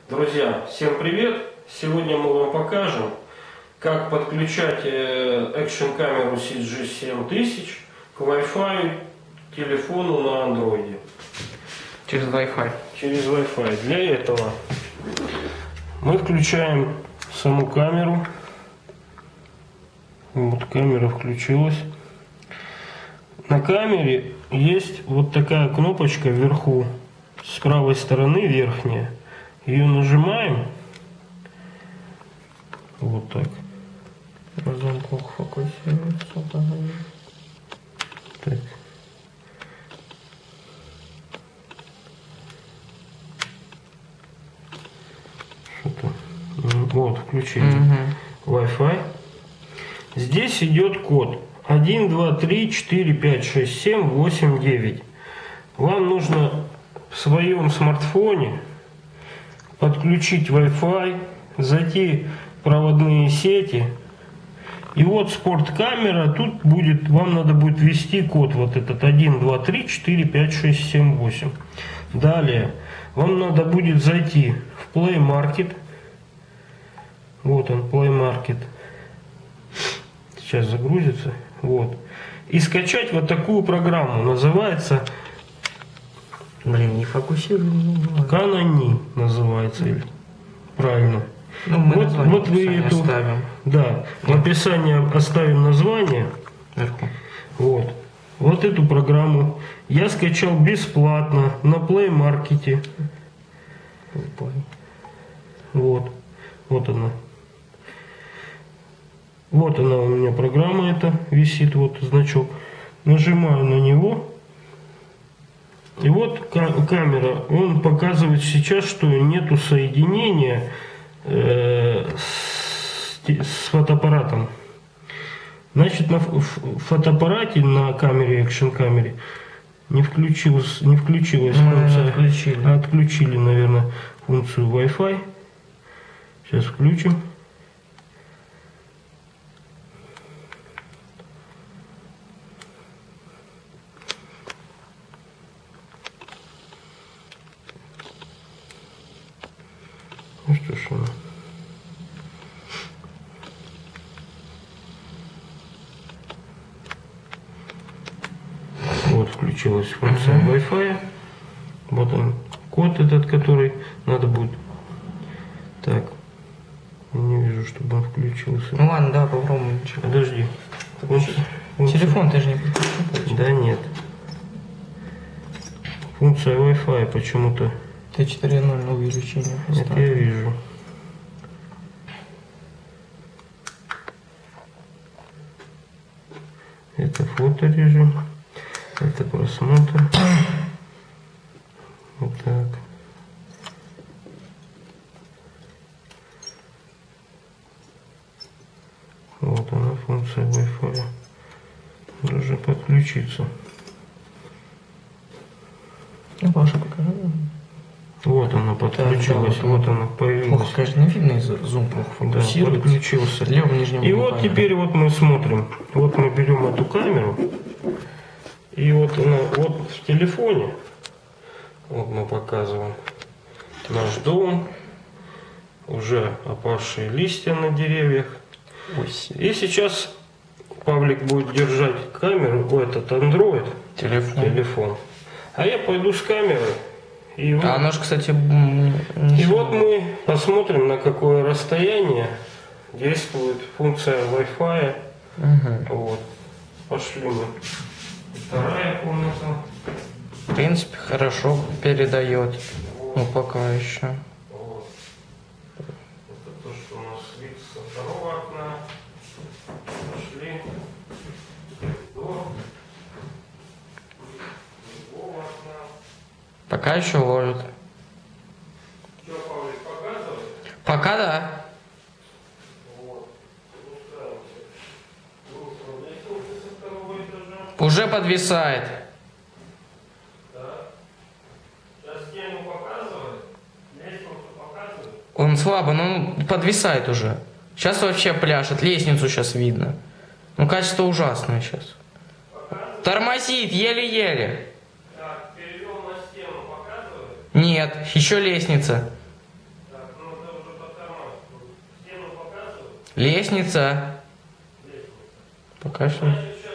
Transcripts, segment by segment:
Друзья, всем привет! Сегодня мы вам покажем, как подключать экшн камеру CG7000 к Wi-Fi телефону на андроиде. Через Wi-Fi. Через Wi-Fi. Для этого мы включаем саму камеру. Вот камера включилась. На камере есть вот такая кнопочка вверху, с правой стороны верхняя. Ее нажимаем. Вот так. Разум плохо фокусируется. Так. Что-то. Вот, включили. Wi-Fi. Здесь идет код 1, 2, 3, 4, 5, 6, 7, 8, 9. Вам нужно в своем смартфоне подключить Wi-Fi, зайти в проводные сети. И вот спорткамера, тут будет, вам надо будет ввести код вот этот 1, 2, 3, 4, 5, 6, 7, 8. Далее вам надо будет зайти в Play Market. Вот он, Play Market. Сейчас загрузится. Вот. И скачать вот такую программу. Называется... Блин, не фокусируем. Канони называется. Правильно. Ну, мы вот вы эту оставим. Да, в описании оставим название. Вверху. Вот эту программу я скачал бесплатно на Play Market. Вот она. Вот она у меня программа эта висит, вот значок. Нажимаю на него. И вот камера, он показывает сейчас, что нету соединения с фотоаппаратом. Значит, на фотоаппарате, на камере, экшн камере, не включилась функция. Отключили, наверное, функцию Wi-Fi. Сейчас включим. Ну что ж она. Вот включилась функция Wi-Fi. Вот он, код этот, который надо будет. Так. Я не вижу, чтобы он включился. Ну ладно, да, попробуем. Подожди. Телефон ты же не подключил. Да нет. Функция Wi-Fi почему-то. Т4.0 на увеличение. Это я вижу. Это фоторежим. Это просмотр. Вот так. Вот она, функция Wi-Fi. Должен подключиться. Паша, покажи. Вот она подключилась, да, вот она появилась. Плохо, конечно, не видно, зум плохо фокусируется. Да, подключился. Левым нижним. И вот теперь вот мы смотрим. Вот мы берем эту камеру. И вот она, вот в телефоне. Вот мы показываем наш дом. Уже опавшие листья на деревьях. И сейчас Павлик будет держать камеру, этот Android телефон. А я пойду с камерой. И вот, она же, кстати, и вот мы посмотрим, на какое расстояние действует функция Wi-Fi. Вот. Пошли мы. Вторая комната. В принципе, хорошо передает. Вот. Ну, пока еще. Вот. Это то, что у нас вид со второго окна. Пошли. До другого окна. Пока еще ловит. Что, Павлик, показывает? Пока да. Вот. Спускаемся. Со второго этажа. Уже подвисает. Да. Сейчас стену показывает. Лестницу показывает. Он слабо, но он подвисает уже. Сейчас вообще пляшет. Лестницу сейчас видно. Ну, качество ужасное сейчас. Показывает. Тормозит, еле-еле. Так, перевел на стену, показывает. Нет, еще лестница. Так, Лестница. Пока что.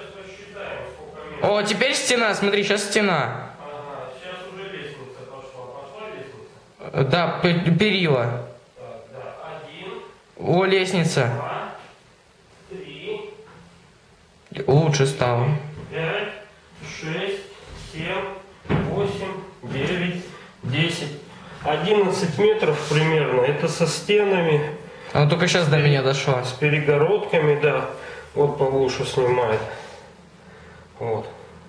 О, теперь стена, смотри, сейчас стена. Ага, сейчас уже лестница пошла. Пошла лестница? Да, перила. Так, да. 1, О, лестница. 2, 3, Лучше стало. 5, 6, 7, 8, 9, 10. 11 метров примерно. Это со стенами. Она только сейчас до меня дошла. С перегородками, да. Вот Павлуша снимает. Вот.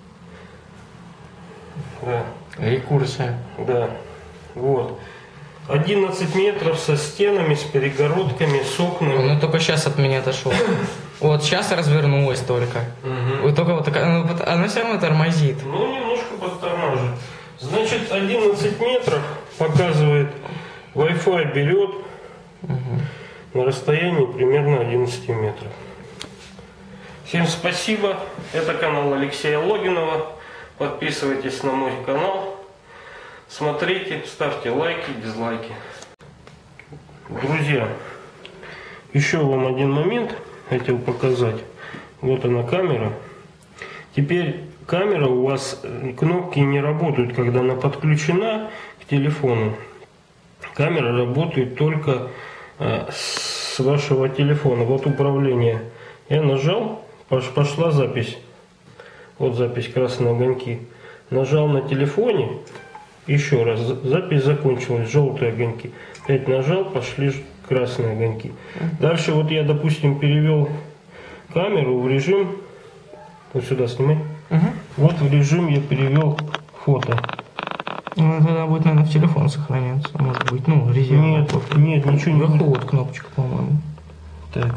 Да. Рекурсия. Да. Вот. 11 метров со стенами, с перегородками, с окнами. Ну только сейчас от меня дошло. Вот сейчас развернулась только. Вот только вот такая, она все равно тормозит. Ну, немножко подтормаживает. Значит, 11 метров показывает, Wi-Fi берет на расстоянии примерно 11 метров. Всем спасибо. Это канал Алексея Логинова. Подписывайтесь на мой канал. Смотрите, ставьте лайки, дизлайки. Друзья, еще вам один момент хотел показать. Вот она камера. Теперь камера у вас, кнопки не работают, когда она подключена к телефону. Камера работает только с вашего телефона. Вот управление. Я нажал, пошла запись. Вот запись, красные огоньки. Нажал на телефоне. Еще раз, запись закончилась, желтые огоньки. Опять нажал, пошли красные огоньки. Дальше вот я, допустим, перевел камеру в режим, вот сюда снимай. Вот в режим я перевел фото. Ну, тогда будет, наверное, в телефон сохраняться, может быть, ну, резервно. Нет, ничего не будет. Вот кнопочка, по-моему. Так.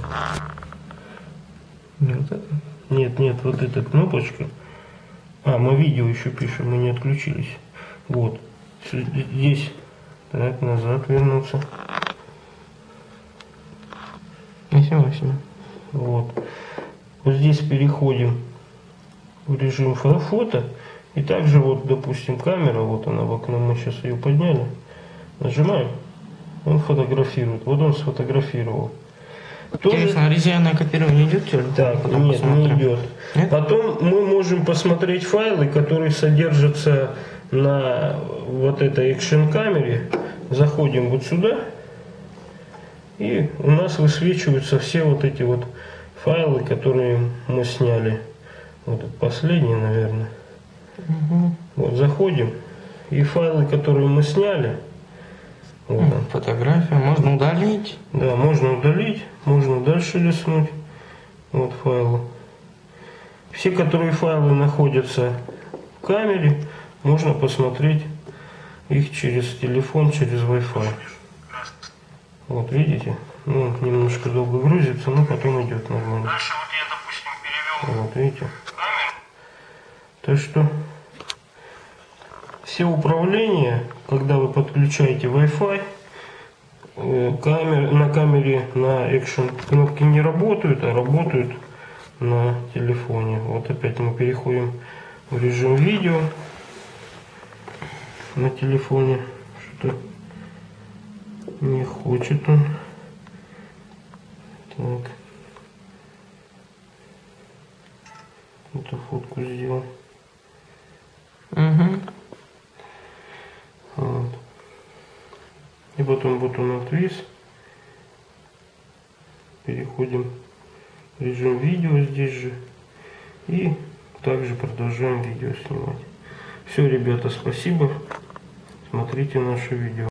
Не вот это? Нет, вот эта кнопочка. А, мы видео еще пишем, мы не отключились. Вот. Здесь. Так, назад вернуться. Вот. Вот здесь переходим в режим фото. И также вот, допустим, камера, вот она в окно, мы сейчас ее подняли. Нажимаем, он фотографирует. Вот он сфотографировал. Интересно, резервное копирование идет? Так, нет, не идет. Нет? Потом мы можем посмотреть файлы, которые содержатся на вот этой экшн камере. Заходим вот сюда. И у нас высвечиваются все вот эти вот файлы, которые мы сняли. Вот последний, наверное. Вот заходим. И файлы, которые мы сняли. Вот фотография можно удалить. Да, можно удалить. Можно дальше листнуть. Вот файлы. Все, которые файлы находятся в камере, можно посмотреть их через телефон, через Wi-Fi. Вот видите? Ну, немножко долго грузится, но потом идет нормально. Дальше вот я, допустим, перевел. Вот видите? Так что все управления, когда вы подключаете Wi-Fi, на камере на экшн кнопки не работают, а работают на телефоне. Вот опять мы переходим в режим видео на телефоне. Что-то не хочет он. Так. Эту фотку сделал. Вот. И потом вот он отвис. Переходим в режим видео здесь же. И также продолжаем видео снимать. Все, ребята, спасибо. Смотрите наше видео.